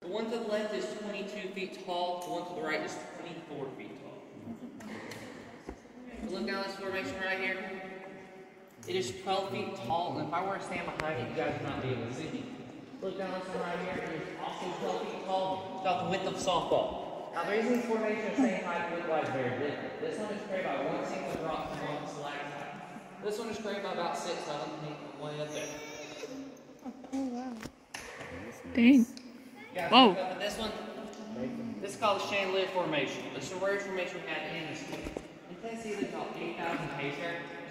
The one to the left is 22 feet tall, the one to the right is 24 feet tall. So look down this formation right here. It is 12 feet tall, and if I were to stand behind it, you guys would not be able to see me. Look down this one right here. It is also 12 feet tall. It's about the width of a softball. Now the reason these formations are same height width-wise is very different. This one is created by one single rock and one stalactite. This one is created by about 6 of them, one up there. Oh wow. Dang. Whoa. This one, this is called the chandelier formation. This is the rarest formation we have in this school. In Tennessee, there's about 8,000 hay shares.